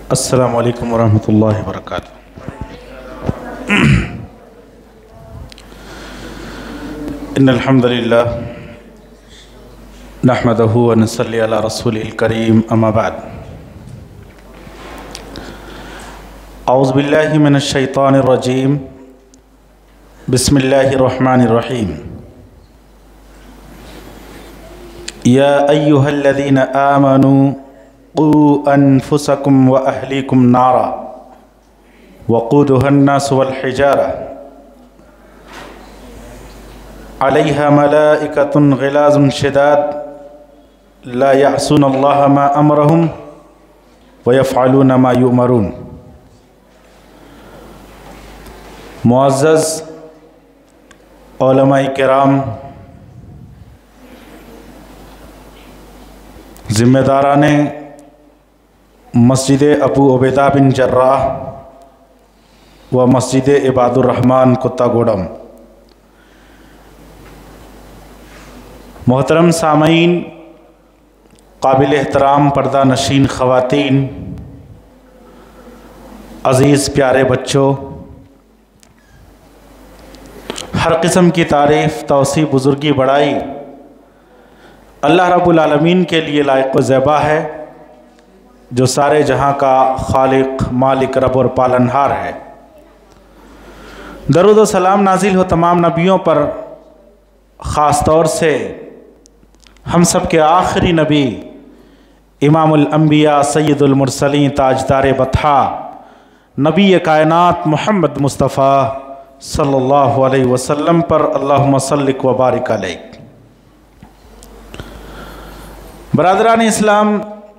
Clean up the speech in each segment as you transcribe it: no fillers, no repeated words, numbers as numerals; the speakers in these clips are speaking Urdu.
السلام علیکم ورحمۃ اللہ وبرکاتہ۔ ان الحمد للہ نحمدہ ونصلی علی رسولہ الکریم، اما بعد۔ اعوذ باللہ من الشیطان الرجیم، بسم اللہ الرحمن الرحیم۔ یا ایہا الذین آمنوا قوا انفسکم واہلیکم نارا وقودها الناس والحجارہ علیہا ملائکۃ غلاظ شداد لا یعصون اللہ ما امرہم ویفعلون ما یؤمرون۔ معزز علماء کرام، ذمہ داران مسجد ابو عبیدہ بن جراح و مسجد عباد الرحمن کتا گوڑم، محترم سامعین، قابل احترام پردہ نشین خواتین، عزیز پیارے بچوں، ہر قسم کی تعریف، توصیف، بزرگی، بڑائی اللہ رب العالمین کے لیے لائق و زیبا ہے، جو سارے جہاں کا خالق، مالک، رب اور پالنہار ہے۔ درود و سلام نازل ہو تمام نبیوں پر، خاص طور سے ہم سب کے آخری نبی، امام الانبیاء، سید المرسلین، تاجدار بطحا، نبی کائنات محمد مصطفیٰ صلی اللہ علیہ وسلم پر، اللہم صلی و بارک علیہ۔ برادران اسلام،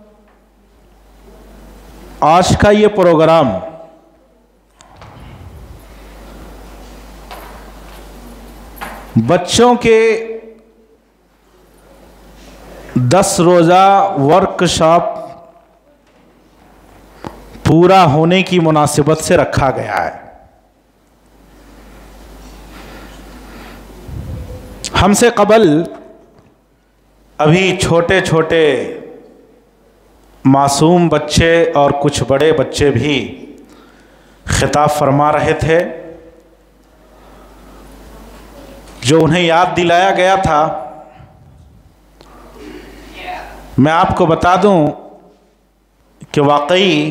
آج کا یہ پروگرام بچوں کے 10 روزہ ورکشاپ پورا ہونے کی مناسبت سے رکھا گیا ہے۔ ہم سے قبل ابھی چھوٹے چھوٹے معصوم بچے اور کچھ بڑے بچے بھی خطاب فرما رہے تھے، جو انہیں یاد دلایا گیا تھا۔ میں آپ کو بتا دوں کہ واقعی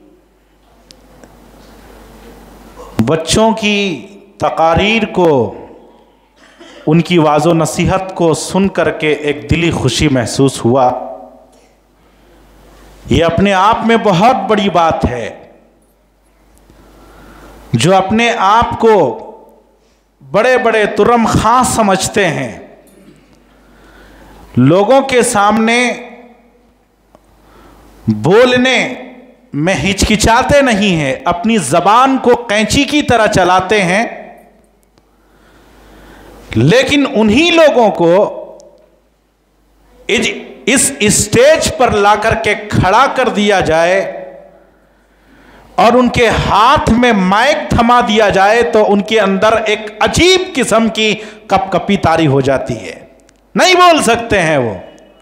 بچوں کی تقاریر کو، ان کی واعظ و نصیحت کو سن کر کے ایک دلی خوشی محسوس ہوا۔ یہ اپنے آپ میں بہت بڑی بات ہے۔ جو اپنے آپ کو بڑے بڑے ترم خاں سمجھتے ہیں، لوگوں کے سامنے بولنے میں ہچکچاتے نہیں ہیں، اپنی زبان کو قینچی کی طرح چلاتے ہیں، لیکن انہی لوگوں کو اس اسٹیج پر لا کر کے کھڑا کر دیا جائے اور ان کے ہاتھ میں مائک تھما دیا جائے تو ان کے اندر ایک عجیب قسم کی کپ کپی طاری ہو جاتی ہے، نہیں بول سکتے ہیں وہ۔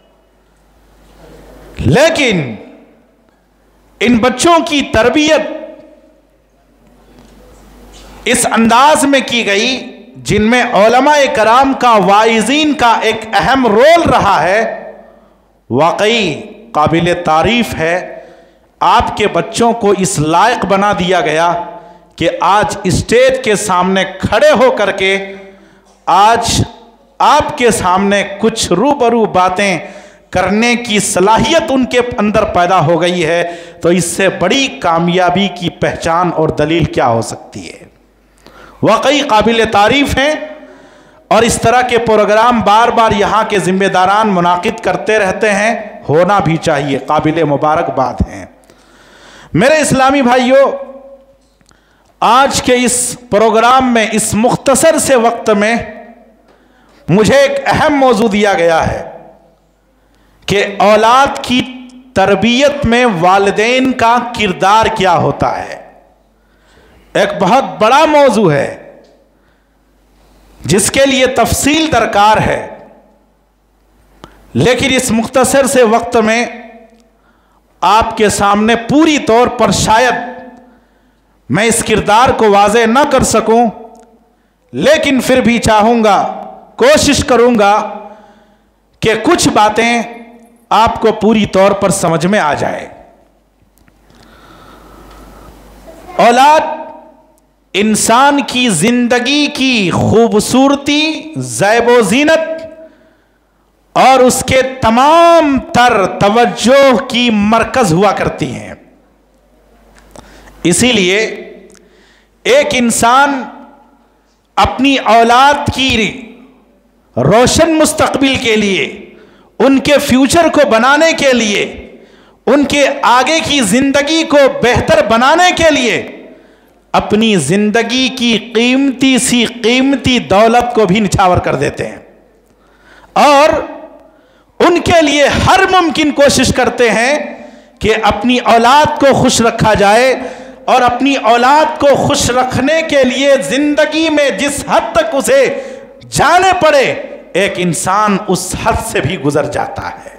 لیکن ان بچوں کی تربیت اس انداز میں کی گئی جن میں علماء کرام کا، واعظین کا ایک اہم رول رہا ہے، واقعی قابل تعریف ہے۔ آپ کے بچوں کو اس لائق بنا دیا گیا کہ آج اسٹیج کے سامنے کھڑے ہو کر کے آج آپ کے سامنے کچھ روبرو باتیں کرنے کی صلاحیت ان کے اندر پیدا ہو گئی ہے، تو اس سے بڑی کامیابی کی پہچان اور دلیل کیا ہو سکتی ہے؟ واقعی قابل تعریف ہیں، اور اس طرح کے پروگرام بار بار یہاں کے ذمہ داران منعقد کرتے رہتے ہیں، ہونا بھی چاہیے، قابل مبارکباد ہیں۔ میرے اسلامی بھائیوں، آج کے اس پروگرام میں، اس مختصر سے وقت میں مجھے ایک اہم موضوع دیا گیا ہے کہ اولاد کی تربیت میں والدین کا کردار کیا ہوتا ہے۔ ایک بہت بڑا موضوع ہے جس کے لیے تفصیل درکار ہے، لیکن اس مختصر سے وقت میں آپ کے سامنے پوری طور پر شاید میں اس کردار کو واضح نہ کر سکوں، لیکن پھر بھی چاہوں گا، کوشش کروں گا کہ کچھ باتیں آپ کو پوری طور پر سمجھ میں آ جائے۔ اولاد انسان کی زندگی کی خوبصورتی، زیب و زینت اور اس کے تمام تر توجہ کی مرکز ہوا کرتی ہیں۔ اسی لیے ایک انسان اپنی اولاد کی روشن مستقبل کے لیے، ان کے فیوچر کو بنانے کے لیے، ان کے آگے کی زندگی کو بہتر بنانے کے لیے اپنی زندگی کی قیمتی سی قیمتی دولت کو بھی نچھاور کر دیتے ہیں، اور ان کے لیے ہر ممکن کوشش کرتے ہیں کہ اپنی اولاد کو خوش رکھا جائے، اور اپنی اولاد کو خوش رکھنے کے لیے زندگی میں جس حد تک اسے جانے پڑے ایک انسان اس حد سے بھی گزر جاتا ہے۔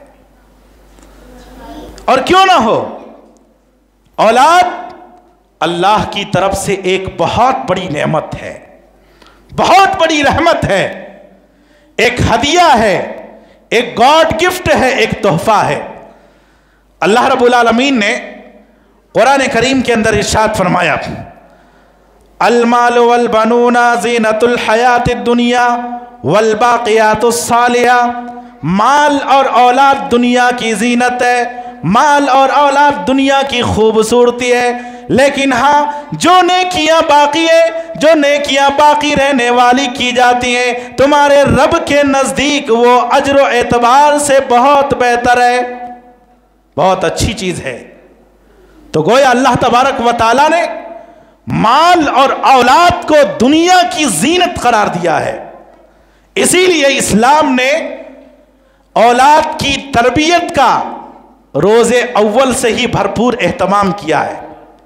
اور کیوں نہ ہو، اولاد اللہ کی طرف سے ایک بہت بڑی نعمت ہے، بہت بڑی رحمت ہے، ایک ہدیہ ہے، ایک گاڈ گفٹ ہے، ایک تحفہ ہے۔ اللہ رب العالمین نے قرآن کریم کے اندر ارشاد فرمایا، المال والبنون زینت الحیات الدنیا والباقیات الصالحات، مال اور اولاد دنیا کی زینت ہے، مال اور اولاد دنیا کی خوبصورتی ہے، لیکن ہاں جو نیکیاں باقی ہے، جو نیکیاں باقی رہنے والی کی جاتی ہیں، تمہارے رب کے نزدیک وہ اجر و اعتبار سے بہت بہتر ہے، بہت اچھی چیز ہے۔ تو گویا اللہ تبارک و تعالیٰ نے مال اور اولاد کو دنیا کی زینت قرار دیا ہے، اسی لیے اسلام نے اولاد کی تربیت کا روز اول سے ہی بھرپور اہتمام کیا ہے۔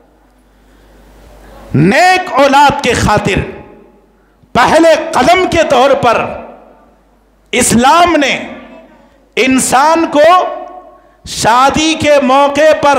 نیک اولاد کے خاطر پہلے قدم کے طور پر اسلام نے انسان کو شادی کے موقع پر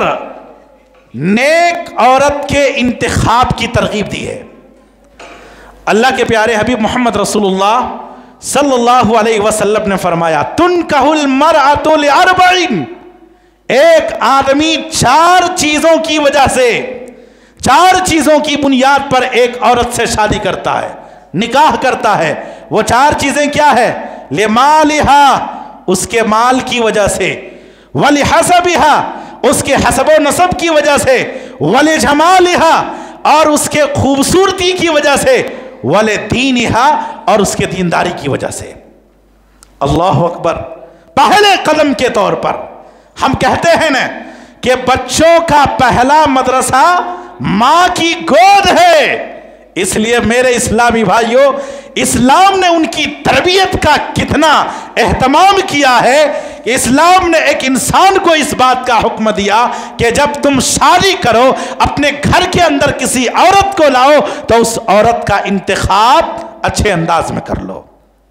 نیک عورت کے انتخاب کی ترغیب دی ہے۔ اللہ کے پیارے حبیب محمد رسول اللہ صلی اللہ علیہ وسلم نے فرمایا، تنکح المرأۃ لاربعین، ایک آدمی چار چیزوں کی وجہ سے، چار چیزوں کی بنیاد پر ایک عورت سے شادی کرتا ہے، نکاح کرتا ہے۔ وہ چار چیزیں کیا ہے؟ لمالہا، اس کے مال کی وجہ سے، ولحسبہا، اس کے حسب و نسب کی وجہ سے، ولجمالہا، اور اس کے خوبصورتی کی وجہ سے، ولدینہا، اور اس کے دینداری کی وجہ سے۔ اللہ اکبر۔ پہلے قدم کے طور پر ہم کہتے ہیں نا کہ بچوں کا پہلا مدرسہ ماں کی گود ہے، اس لیے میرے اسلامی بھائیوں، اسلام نے ان کی تربیت کا کتنا اہتمام کیا ہے کہ اسلام نے ایک انسان کو اس بات کا حکم دیا کہ جب تم شادی کرو، اپنے گھر کے اندر کسی عورت کو لاؤ تو اس عورت کا انتخاب اچھے انداز میں کر لو،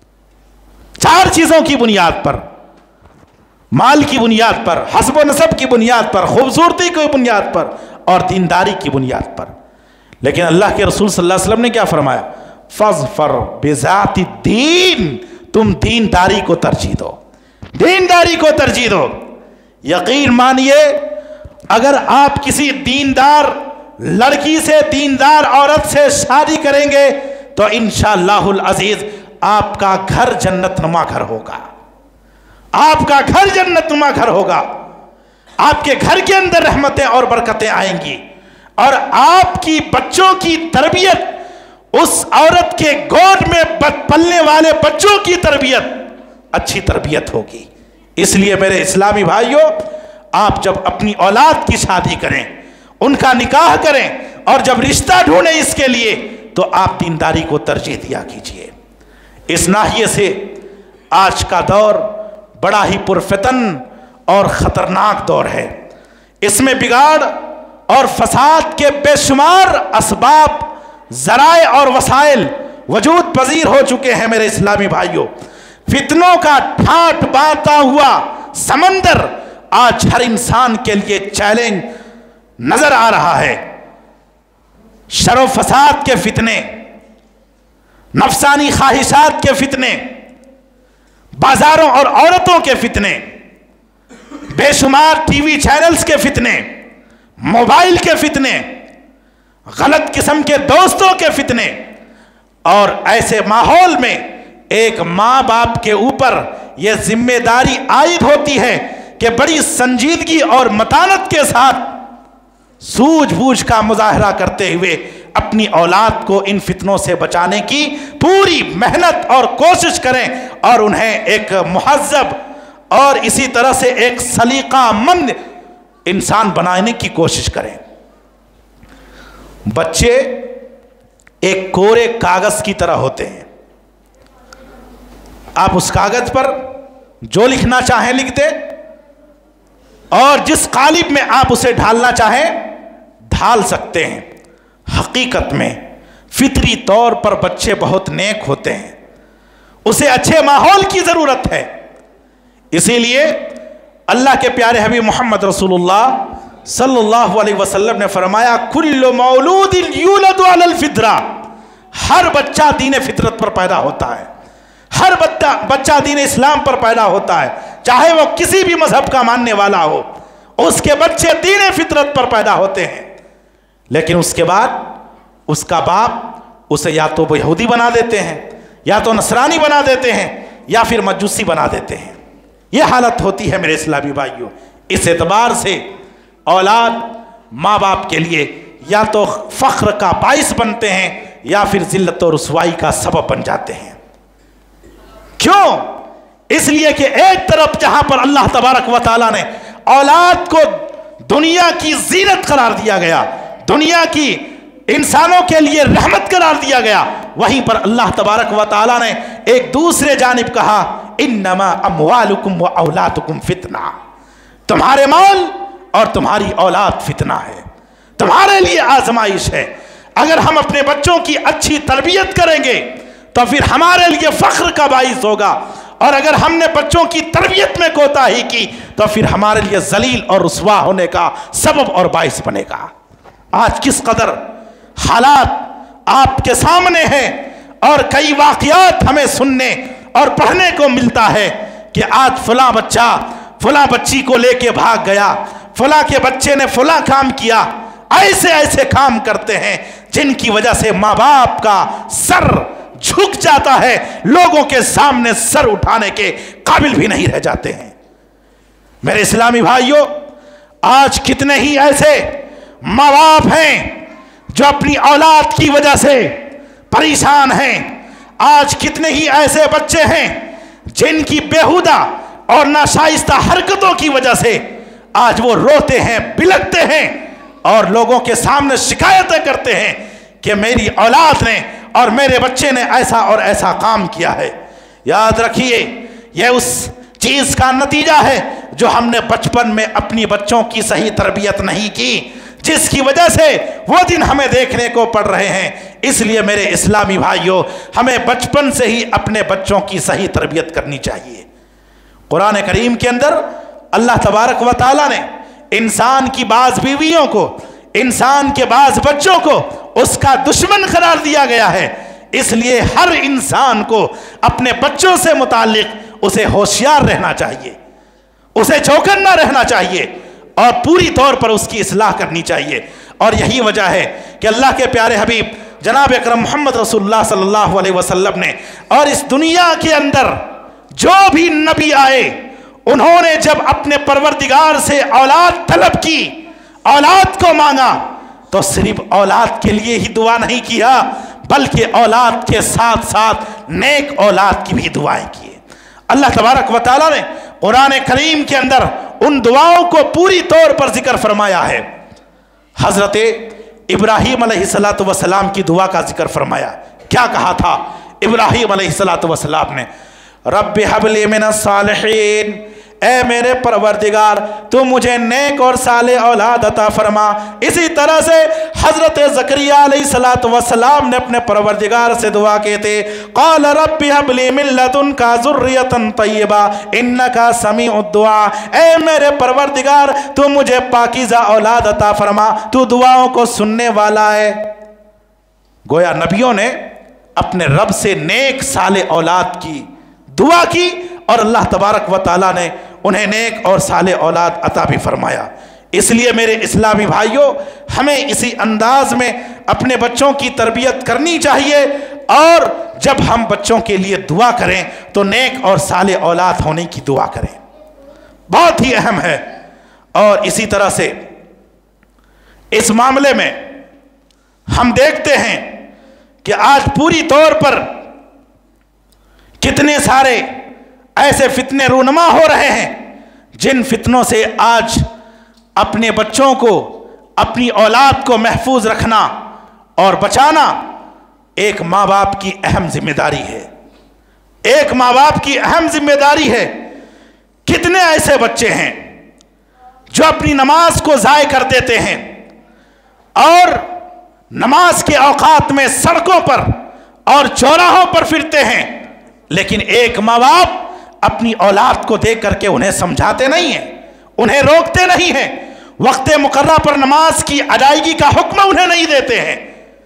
چار چیزوں کی بنیاد پر، مال کی بنیاد پر، حسب و نسب کی بنیاد پر، خوبصورتی کی بنیاد پر، اور دینداری کی بنیاد پر۔ لیکن اللہ کے رسول صلی اللہ علیہ وسلم نے کیا فرمایا؟ فَاظْفَرْ بِذَاتِ الدِّينِ، تم دینداری کو ترجیح دو، دینداری کو ترجیح دو۔ یقین مانیے، اگر آپ کسی دیندار لڑکی سے، دیندار عورت سے شادی کریں گے تو انشاءاللہ العزیز آپ کا گھر جنت نما گھر ہوگا، آپ کا گھر جنت نما گھر ہوگا، آپ کے گھر کے اندر رحمتیں اور برکتیں آئیں گی، اور آپ کی بچوں کی تربیت اس عورت کے گود میں پلنے والے بچوں کی تربیت اچھی تربیت ہوگی۔ اس لیے میرے اسلامی بھائیوں، آپ جب اپنی اولاد کی شادی کریں، ان کا نکاح کریں، اور جب رشتہ ڈھونڈیں اس کے لیے، تو آپ دینداری کو ترجیح دیا کیجئے۔ اس ناحیے سے آج کا دور بڑا ہی پرفتن اور خطرناک دور ہے، اس میں بگاڑ اور فساد کے بے شمار اسباب، ذرائع اور وسائل وجود پذیر ہو چکے ہیں۔ میرے اسلامی بھائیوں، فتنوں کا ٹھاٹھ باتا ہوا سمندر آج ہر انسان کے لیے چیلنج نظر آ رہا ہے۔ شر و فساد کے فتنے، نفسانی خواہشات کے فتنے، بازاروں اور عورتوں کے فتنے، بے شمار ٹی وی چینلز کے فتنے، موبائل کے فتنے، غلط قسم کے دوستوں کے فتنے، اور ایسے ماحول میں ایک ماں باپ کے اوپر یہ ذمہ داری عائد ہوتی ہے کہ بڑی سنجیدگی اور متانت کے ساتھ سوجھ بوجھ کا مظاہرہ کرتے ہوئے اپنی اولاد کو ان فتنوں سے بچانے کی پوری محنت اور کوشش کریں اور انہیں ایک مہذب اور اسی طرح سے ایک سلیقہ مند انسان بنانے کی کوشش کریں۔ بچے ایک کورے کاغذ کی طرح ہوتے ہیں، آپ اس کاغذ پر جو لکھنا چاہیں لکھ دیں اور جس قالب میں آپ اسے ڈھالنا چاہیں ڈھال سکتے ہیں۔ حقیقت میں فطری طور پر بچے بہت نیک ہوتے ہیں، اسے اچھے ماحول کی ضرورت ہے۔ اسی لیے اللہ کے پیارے حبیب محمد رسول اللہ صلی اللہ علیہ وسلم نے فرمایا کل مولود یولد علی الفطرہ، ہر بچہ دین فطرت پر پیدا ہوتا ہے، ہر بچہ دین اسلام پر پیدا ہوتا ہے، چاہے وہ کسی بھی مذہب کا ماننے والا ہو، اس کے بچے دین فطرت پر پیدا ہوتے ہیں۔ لیکن اس کے بعد اس کا باپ اسے یا تو وہ یہودی بنا دیتے ہیں، یا تو نصرانی بنا دیتے ہیں، یا پھر مجوسی بنا دیتے ہیں۔ یہ حالت ہوتی ہے میرے اسلامی بھائیوں۔ اس اعتبار سے اولاد ماں باپ کے لیے یا تو فخر کا باعث بنتے ہیں یا پھر ذلت و رسوائی کا سبب بن جاتے ہیں۔ کیوں؟ اس لیے کہ ایک طرف جہاں پر اللہ تبارک و تعالیٰ نے اولاد کو دنیا کی زینت قرار دیا گیا، دنیا کی انسانوں کے لیے رحمت قرار دیا گیا، وہیں پر اللہ تبارک و تعالیٰ نے ایک دوسرے جانب کہا انما اموالکم و اولادکم فتنہ، تمہارے مال اور تمہاری اولاد فتنہ ہے، تمہارے لیے آزمائش ہے۔ اگر ہم اپنے بچوں کی اچھی تربیت کریں گے تو پھر ہمارے لیے فخر کا باعث ہوگا، اور اگر ہم نے بچوں کی تربیت میں کوتاہی کی تو پھر ہمارے لیے ذلیل اور رسوا ہونے کا سبب اور باعث بنے گا۔ آج کس قدر حالات آپ کے سامنے ہیں، اور کئی واقعات ہمیں سننے اور پڑھنے کو ملتا ہے کہ آج فلاں بچہ فلاں بچی کو لے کے بھاگ گیا، فلاں کے بچے نے فلاں کام کیا۔ ایسے ایسے کام کرتے ہیں جن کی وجہ سے ماں باپ کا سر جھک جاتا ہے، لوگوں کے سامنے سر اٹھانے کے قابل بھی نہیں رہ جاتے ہیں۔ میرے اسلامی بھائیوں، آج کتنے ہی ایسے ماں باپ ہیں جو اپنی اولاد کی وجہ سے پریشان ہیں، آج کتنے ہی ایسے بچے ہیں جن کی بیہودہ اور ناشائستہ حرکتوں کی وجہ سے آج وہ روتے ہیں، بلکتے ہیں اور لوگوں کے سامنے شکایتیں کرتے ہیں کہ میری اولاد نے اور میرے بچے نے ایسا اور ایسا کام کیا ہے۔ یاد رکھیے، یہ اس چیز کا نتیجہ ہے جو ہم نے بچپن میں اپنی بچوں کی صحیح تربیت نہیں کی، جس کی وجہ سے وہ دن ہمیں دیکھنے کو پڑ رہے ہیں۔ اس لیے میرے اسلامی بھائیوں، ہمیں بچپن سے ہی اپنے بچوں کی صحیح تربیت کرنی چاہیے۔ قرآن کریم کے اندر اللہ تبارک و تعالیٰ نے انسان کی بعض بیویوں کو، انسان کے بعض بچوں کو اس کا دشمن قرار دیا گیا ہے۔ اس لیے ہر انسان کو اپنے بچوں سے متعلق اسے ہوشیار رہنا چاہیے، اسے چوکنا رہنا چاہیے اور پوری طور پر اس کی اصلاح کرنی چاہیے۔ اور یہی وجہ ہے کہ اللہ کے پیارے حبیب جناب اکرم محمد رسول اللہ صلی اللہ علیہ وسلم نے اور اس دنیا کے اندر جو بھی نبی آئے، انہوں نے جب اپنے پروردگار سے اولاد طلب کی، اولاد کو مانگا، تو صرف اولاد کے لیے ہی دعا نہیں کیا بلکہ اولاد کے ساتھ ساتھ نیک اولاد کی بھی دعائیں کی۔ اللہ تبارک و تعالیٰ نے قرآن کریم کے اندر ان دعاؤں کو پوری طور پر ذکر فرمایا ہے۔ حضرت ابراہیم علیہ السلام کی دعا کا ذکر فرمایا۔ کیا کہا تھا ابراہیم علیہ السلام نے؟ رب حب لی من الصالحین، اے میرے پروردگار تو مجھے نیک اور صالح اولاد عطا فرما۔ اسی طرح سے حضرت زکریا علیہ السلام نے اپنے پروردگار سے دعا کی تھی، قال رب هب لی من لدنک ذریۃ طیبہ انک سمیع الدعاء، اے میرے پروردگار تو مجھے پاکیزہ اولاد عطا فرما، تو دعاؤں کو سننے والا ہے۔ گویا نبیوں نے اپنے رب سے نیک صالح اولاد کی دعا کی اور اللہ تبارک و تعالیٰ نے انہیں نیک اور صالح اولاد عطا بھی فرمایا۔ اس لیے میرے اسلامی بھائیوں، ہمیں اسی انداز میں اپنے بچوں کی تربیت کرنی چاہیے، اور جب ہم بچوں کے لیے دعا کریں تو نیک اور صالح اولاد ہونے کی دعا کریں، بہت ہی اہم ہے۔ اور اسی طرح سے اس معاملے میں ہم دیکھتے ہیں کہ آج پوری طور پر کتنے سارے ایسے فتنے رونما ہو رہے ہیں جن فتنوں سے آج اپنے بچوں کو، اپنی اولاد کو محفوظ رکھنا اور بچانا ایک ماں باپ کی اہم ذمہ داری ہے، ایک ماں باپ کی اہم ذمہ داری ہے۔ کتنے ایسے بچے ہیں جو اپنی نماز کو ضائع کر دیتے ہیں اور نماز کے اوقات میں سڑکوں پر اور چوراہوں پر پھرتے ہیں، لیکن ایک ماں باپ اپنی اولاد کو دیکھ کر کے انہیں سمجھاتے نہیں ہیں، انہیں روکتے نہیں ہیں، وقت مقررہ پر نماز کی ادائیگی کا حکم انہیں نہیں دیتے ہیں،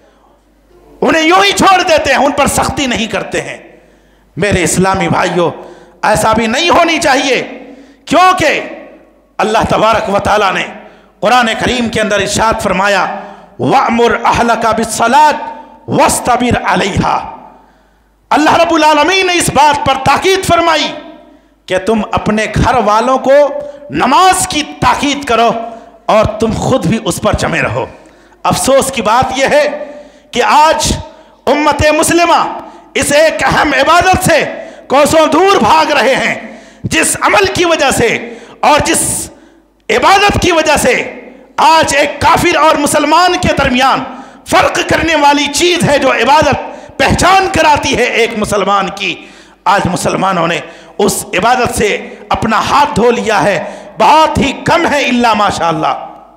انہیں یوں ہی چھوڑ دیتے ہیں، ان پر سختی نہیں کرتے ہیں۔ میرے اسلامی بھائیوں، ایسا بھی نہیں ہونی چاہیے، کیونکہ اللہ تبارک و تعالیٰ نے قرآن کریم کے اندر ارشاد فرمایا وَأْمُرْ أَهْلَكَ بِالصَّلَاةِ وَاسْتَبِرْ عَلَيْهَا۔ اللہ رب العالمین نے اس بات پر تاکید فرمائی کہ تم اپنے گھر والوں کو نماز کی تاکید کرو اور تم خود بھی اس پر جمے رہو۔ افسوس کی بات یہ ہے کہ آج امت مسلمہ اس ایک اہم عبادت سے کوسوں دور بھاگ رہے ہیں، جس عمل کی وجہ سے اور جس عبادت کی وجہ سے آج ایک کافر اور مسلمان کے درمیان فرق کرنے والی چیز ہے جو عبادت پہچان کراتی ہے ایک مسلمان کی، آج مسلمانوں نے اس عبادت سے اپنا ہاتھ دھو لیا ہے، بہت ہی کم ہے الا ماشاءاللہ۔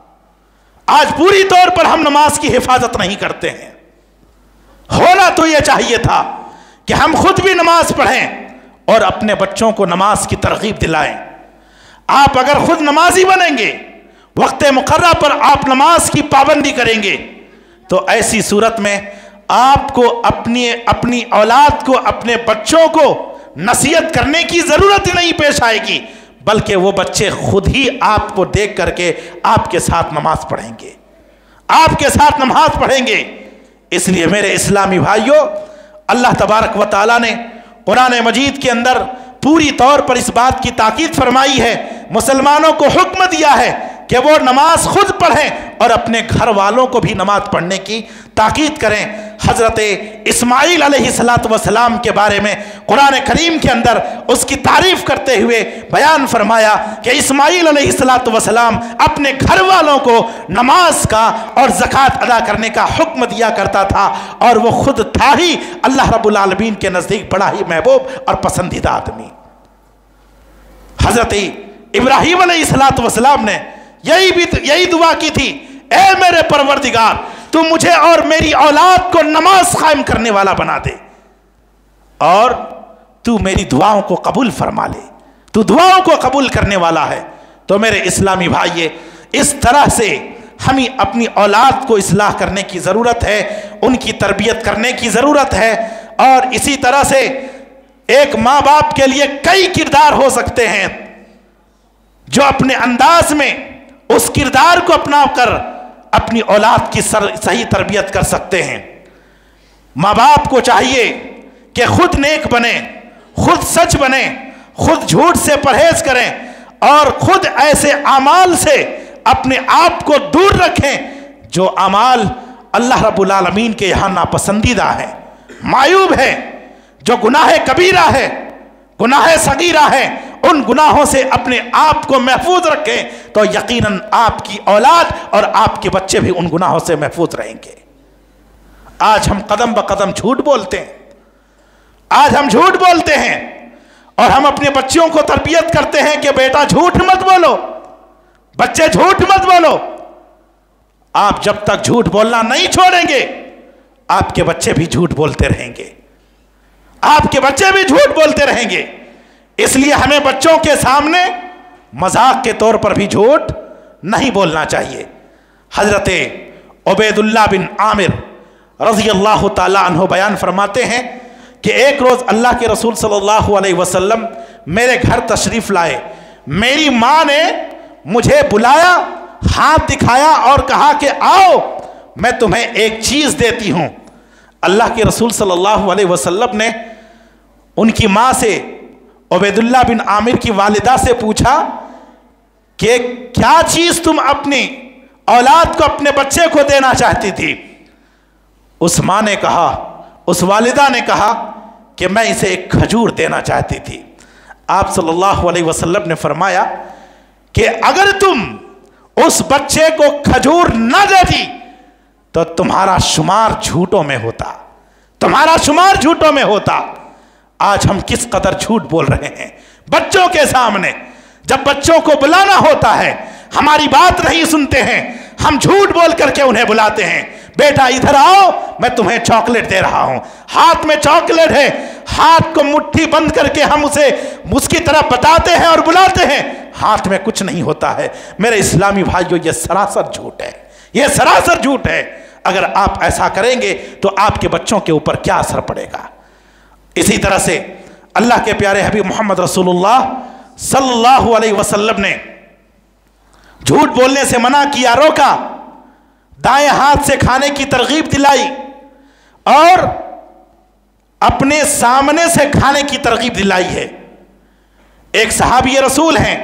آج پوری طور پر ہم نماز کی حفاظت نہیں کرتے ہیں۔ ہونا تو یہ چاہیے تھا کہ ہم خود بھی نماز پڑھیں اور اپنے بچوں کو نماز کی ترغیب دلائیں۔ آپ اگر خود نمازی بنیں گے، وقت مقررہ پر آپ نماز کی پابندی کریں گے، تو ایسی صورت میں آپ کو اپنی اولاد کو، اپنے بچوں کو نصیحت کرنے کی ضرورت ہی نہیں پیش آئے گی، بلکہ وہ بچے خود ہی آپ کو دیکھ کر کے آپ کے ساتھ نماز پڑھیں گے، آپ کے ساتھ نماز پڑھیں گے۔ اس لیے میرے اسلامی بھائیوں، اللہ تبارک و تعالیٰ نے قرآن مجید کے اندر پوری طور پر اس بات کی تاکید فرمائی ہے، مسلمانوں کو حکم دیا ہے کہ وہ نماز خود پڑھیں اور اپنے گھر والوں کو بھی نماز پڑھنے کی تاکید کریں۔ حضرت اسماعیل علیہ السلام کے بارے میں قرآن کریم کے اندر اس کی تعریف کرتے ہوئے بیان فرمایا کہ اسماعیل علیہ السلام اپنے گھر والوں کو نماز کا اور زکوٰۃ ادا کرنے کا حکم دیا کرتا تھا، اور وہ خود تھا ہی اللہ رب العالمین کے نزدیک بڑا ہی محبوب اور پسندیدہ آدمی۔ حضرت ابراہیم علیہ السلام نے یہی دعا کی تھی، اے میرے پروردگار تو مجھے اور میری اولاد کو نماز قائم کرنے والا بنا دے، اور تو میری دعاؤں کو قبول فرما لے، تو دعاؤں کو قبول کرنے والا ہے۔ تو میرے اسلامی بھائی، اس طرح سے ہمیں اپنی اولاد کو اصلاح کرنے کی ضرورت ہے، ان کی تربیت کرنے کی ضرورت ہے، اور اسی طرح سے ایک ماں باپ کے لیے کئی کردار ہو سکتے ہیں جو اپنے انداز میں اس کردار کو اپنا کر اپنی اولاد کی صحیح تربیت کر سکتے ہیں۔ ماں باپ کو چاہیے کہ خود نیک بنیں، خود سچ بنیں، خود جھوٹ سے پرہیز کریں، اور خود ایسے اعمال سے اپنے آپ کو دور رکھیں جو اعمال اللہ رب العالمین کے یہاں ناپسندیدہ ہیں، معیوب ہے، جو گناہ کبیرہ ہے، گناہ صغیرہ ہے، ان گناہوں سے اپنے آپ کو محفوظ رکھیں تو یقیناً آپ کی اولاد اور آپ کے بچے بھی ان گناہوں سے محفوظ رہیں گے۔ آج ہم قدم بقدم جھوٹ بولتے ہیں، آج ہم جھوٹ بولتے ہیں، और हम अपने बच्चों को तरबियत करते हैं कि बेटा झूठ मत बोलो, बच्चे झूठ मत बोलो। आप जब तक झूठ बोलना नहीं छोड़ेंगे, आपके बच्चे भी झूठ बोलते रहेंगे, आपके बच्चे भी झूठ बोलते रहेंगे। इसलिए हमें बच्चों के सामने मजाक के तौर पर भी झूठ नहीं बोलना चाहिए। हजरत उबैदुल्लाह बिन आमिर रज़ी अल्लाह ताला अन्हु बयान फरमाते हैं कि एक रोज़ अल्लाह के रसूल सल्लल्लाहु अलैहि वसल्लम मेरे घर तशरीफ़ लाए। मेरी माँ ने मुझे बुलाया, हाथ दिखाया और कहा कि आओ मैं तुम्हें एक चीज़ देती हूँ। अल्लाह के रसूल सल्लल्लाहु अलैहि वसल्लम ने उनकी माँ से, उबैदुल्लाह बिन आमिर की वालिदा से पूछा कि क्या चीज़ तुम अपनी औलाद को, अपने बच्चे को देना चाहती थी? उस माँ ने कहा, उस वालिदा ने कहा कि मैं इसे एक खजूर देना चाहती थी। आप सल्लल्लाहु अलैहि वसल्लम ने फरमाया कि अगर तुम उस बच्चे को खजूर न देती तो तुम्हारा शुमार झूठों में होता, तुम्हारा शुमार झूठों में होता। आज हम किस कदर झूठ बोल रहे हैं बच्चों के सामने। जब बच्चों को बुलाना होता है, हमारी बात नहीं सुनते हैं, हम झूठ बोल करके उन्हें बुलाते हैं। बेटा इधर आओ, मैं तुम्हें चॉकलेट दे रहा हूं। हाथ में चॉकलेट है, हाथ को मुट्ठी बंद करके हम उसे उसकी तरफ बताते हैं और बुलाते हैं, हाथ में कुछ नहीं होता है। मेरे इस्लामी भाइयों, यह सरासर झूठ है, यह सरासर झूठ है। अगर आप ऐसा करेंगे तो आपके बच्चों के ऊपर क्या असर पड़ेगा। इसी तरह से अल्लाह के प्यारे हबीब मोहम्मद रसूलुल्लाह सल्लल्लाहु अलैहि वसल्लम ने झूठ बोलने से मना किया, रोका, दाएं हाथ से खाने की तरगीब दिलाई और अपने सामने से खाने की तरगीब दिलाई है। एक सहाबी रसूल हैं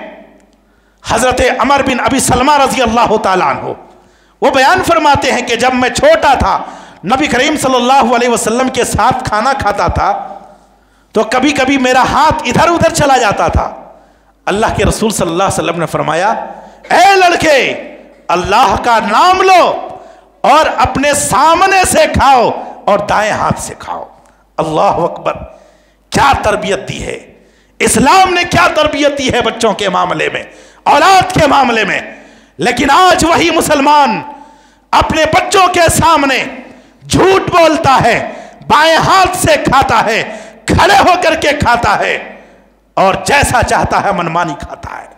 हजरत अमर बिन अबी सलमा रजी अल्लाह ताला अन्हु, वो बयान फरमाते हैं कि जब मैं छोटा था, नबी करीम सल्लल्लाहु अलैहि वसल्लम के साथ खाना खाता था तो कभी कभी मेरा हाथ इधर उधर चला जाता था। अल्लाह के रसूल सल्लल्लाहु अलैहि वसल्लम ने फरमाया, ए लड़के, अल्लाह का नाम लो और अपने सामने से खाओ और दाएं हाथ से खाओ। अल्लाह अकबर। क्या तरबियत दी है इस्लाम ने, क्या तरबियत दी है बच्चों के मामले में, औलाद के मामले में। लेकिन आज वही मुसलमान अपने बच्चों के सामने झूठ बोलता है, बाएं हाथ से खाता है, खड़े होकर के खाता है और जैसा चाहता है मनमानी खाता है।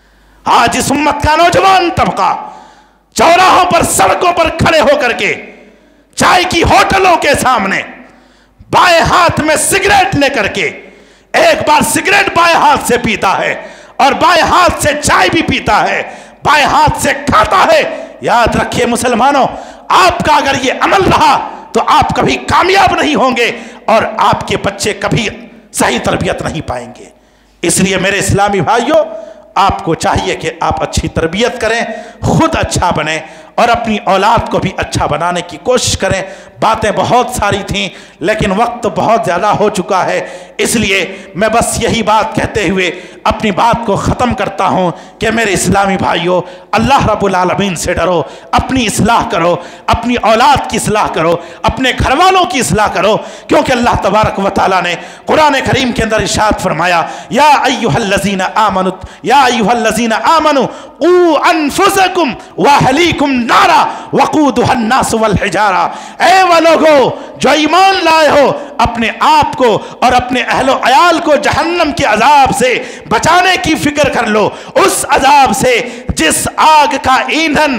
आज इस उम्मत का नौजवान तबका चौराहों पर, सड़कों पर खड़े होकर के चाय की होटलों के सामने बाएं हाथ में सिगरेट लेकर के एक बार सिगरेट बाएं हाथ से पीता है और बाएं हाथ से चाय भी पीता है, बाएं हाथ से खाता है। याद रखिए मुसलमानों, आपका अगर ये अमल रहा तो आप कभी कामयाब नहीं होंगे और आपके बच्चे कभी सही तरबियत नहीं पाएंगे। इसलिए मेरे इस्लामी भाइयों, आपको चाहिए कि आप अच्छी तरबियत करें, खुद अच्छा बने और अपनी औलाद को भी अच्छा बनाने की कोशिश करें। बातें बहुत सारी थीं लेकिन वक्त बहुत ज़्यादा हो चुका है, इसलिए मैं बस यही बात कहते हुए अपनी बात को ख़त्म करता हूँ कि मेरे इस्लामी भाइयों, अल्लाह रब्बुल आलमीन से डरो, अपनी इस्लाह करो, अपनी औलाद की इस्लाह करो, अपने घर वालों की इस्लाह करो, क्योंकि अल्लाह तबारक व तआला ने कुरान करीम के अंदर इरशाद फरमाया, या अय्युहल्लज़ीना आमनु, या अय्युहल्लज़ीना आमनु क़ू अनफुसकुम व अहलीकुम नारा वक़ूदुहन नास वल हिजारा। ऐ वो लोगो जो ईमान लाए हो, अपने आप को और अपने अहलो अयाल को जहन्नम के अजाब से बचाने की फिक्र कर लो, उस अजाब से जिस आग का ईंधन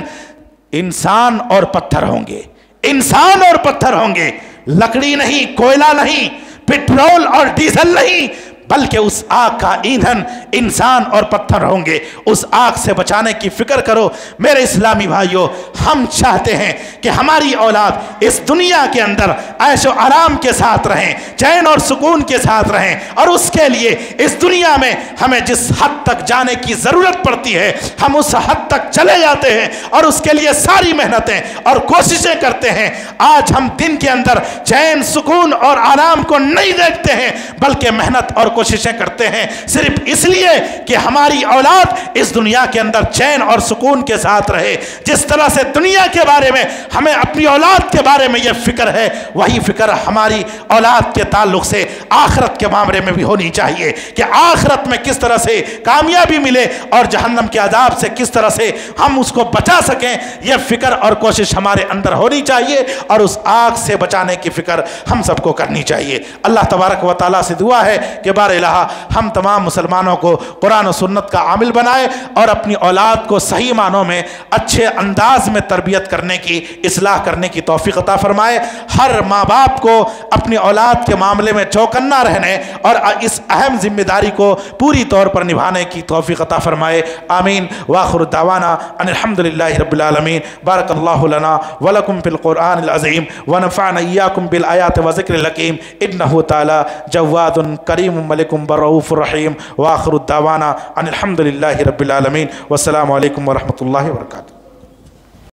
इंसान और पत्थर होंगे, इंसान और पत्थर होंगे, लकड़ी नहीं, कोयला नहीं, पेट्रोल और डीजल नहीं, बल्कि उस आग का ईंधन इंसान और पत्थर होंगे। उस आग से बचाने की फिक्र करो। मेरे इस्लामी भाइयों, हम चाहते हैं कि हमारी औलाद इस दुनिया के अंदर ऐशो आराम के साथ रहें, चैन और सुकून के साथ रहें, और उसके लिए इस दुनिया में हमें जिस हद तक जाने की ज़रूरत पड़ती है हम उस हद तक चले जाते हैं और उसके लिए सारी मेहनतें और कोशिशें करते हैं। आज हम दिन के अंदर चैन, सुकून और आराम को नहीं देखते हैं, बल्कि मेहनत और کوششیں کرتے ہیں صرف اس لیے کہ ہماری اولاد اس دنیا کے اندر چین اور سکون کے ساتھ رہے۔ جس طرح سے دنیا کے بارے میں ہمیں اپنی اولاد کے بارے میں یہ فکر ہے، وہی فکر ہماری اولاد کے تعلق سے آخرت کے معاملے میں بھی ہونی چاہیے کہ آخرت میں کس طرح سے کامیابی ملے اور جہنم کے عذاب سے کس طرح سے ہم اس کو بچا سکیں، یہ فکر اور کوشش ہمارے اندر ہونی چاہیے، اور اس آگ سے بچانے کی فکر ہم سب کو کرنی چاہیے۔ اللہ تبارک و تعالیٰ سے دعا ہے کہ بار الہ ہم تمام مسلمانوں کو قرآن و سنت کا عامل بنائے اور اپنی اولاد کو صحیح معنوں میں اچھے انداز میں تربیت کرنے کی، اصلاح کرنے کی توفیق عطا فرمائے۔ ہر ماں باپ کو اپنی اولاد کے معاملے میں چوکنا رہنے اور اس اہم ذمہ داری کو پوری طور پر نبھانے کی توفیق عطا فرمائے، آمین۔ وآخر دعوانا ان الحمدللہ رب العالمین۔ بارک اللہ لنا ولکم فی القرآن العظیم ونفعنا ایاکم بالآیات وذکر الحکیم انہ تعالی جواد کریم ملک برؤوف رحیم۔ وآخر دعوانا ان الحمدللہ رب العالمین، والسلام علیکم ورحمۃ اللہ وبرکاتہ۔